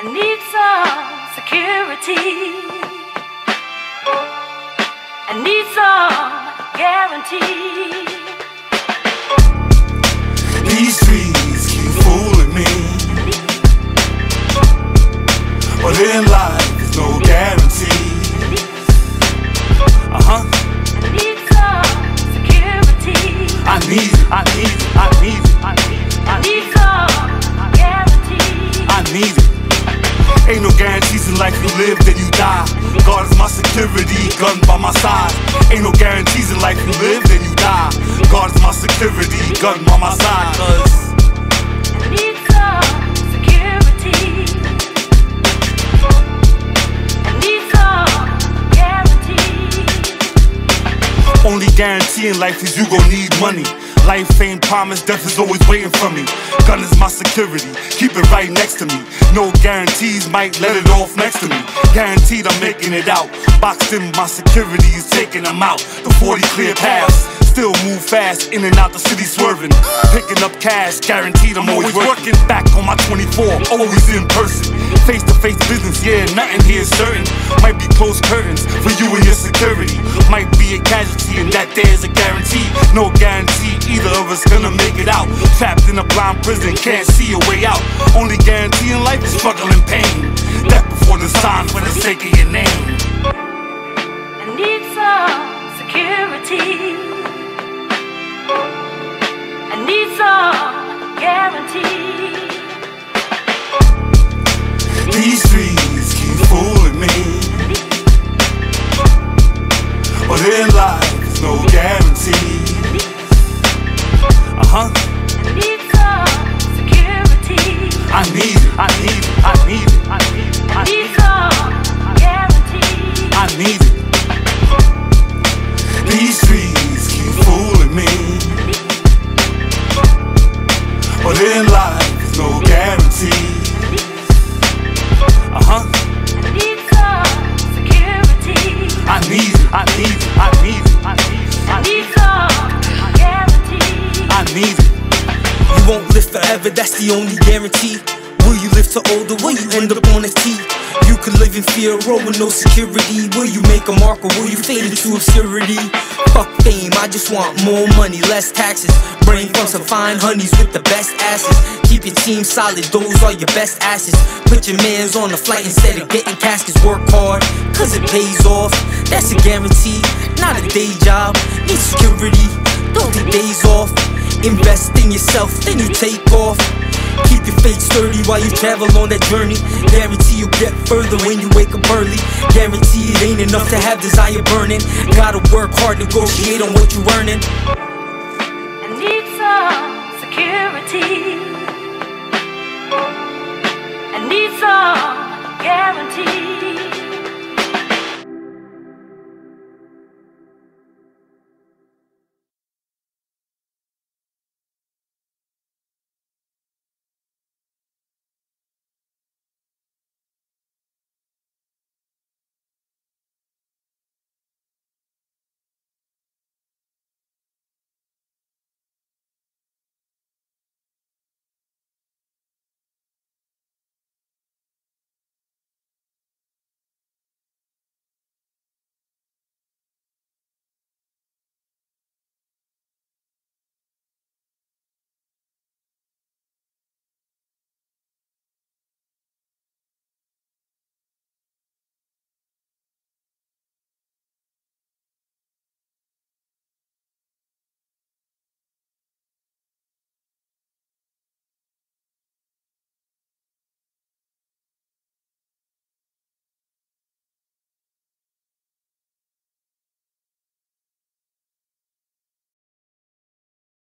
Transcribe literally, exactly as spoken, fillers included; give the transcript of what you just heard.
I need some security. I need some guarantee. These streets keep fooling me, but in life there's no guarantee. Uh-huh. I need some security. I need it, I need it, I need it, I need it, I need some guarantee. I need it. Ain't no guarantees in life, you live then you die. God is my security, gun by my side. Ain't no guarantees in life, you live then you die. God is my security, gun by my side. Cause I need some security. I need some guarantee. only guarantee in life is you gon' need money. Life ain't promised, death is always waiting for me. Gun is my security, keep it right next to me. No guarantees, might let it off next to me. Guaranteed I'm making it out. Boxed in, my security is taking them out. The forty clear paths, still move fast, in and out the city swerving. Picking up cash, guaranteed I'm always working. Back on my twenty-four, always in person. Face to face business, yeah, nothing here is certain. Might be closed curtains for you and your security. Might be a casualty and that there's a guarantee. No guarantee either of us gonna make it out. Trapped in a blind prison, can't see a way out. Only guarantee in life is struggle and pain. Death before the sign for the sake of your name. I need some security. I need some guarantee. These streets keep fooling me, but in life there's no guarantee. Uh-huh. I need some security. I need it, I need it, I need it, I need it, I I need need it, some guarantee. I need it. These streets keep fooling me, but in life there's no guarantee. Uh-huh. I need some security. I need it, I need it, I need it, I need it, I I need need it, some guarantee. I need it. You won't live forever, that's the only guarantee. Will you live to older? Will you end up on a T? You could live in fear, roll with no security. Will you make a mark or will you fade into obscurity? Fuck fame, I just want more money, less taxes. Brain from some fine honeys with the best asses. Keep your team solid, those are your best asses. Put your mans on the flight instead of getting caskets. Work hard, cause it pays off. That's a guarantee, not a day job. Need security, don't take days off. Invest in yourself, then you take off. Keep your faith sturdy while you travel on that journey. Guarantee you'll get further when you wake up early. Guarantee it ain't enough to have desire burning. Gotta work hard, negotiate on what you're earning. I need some security.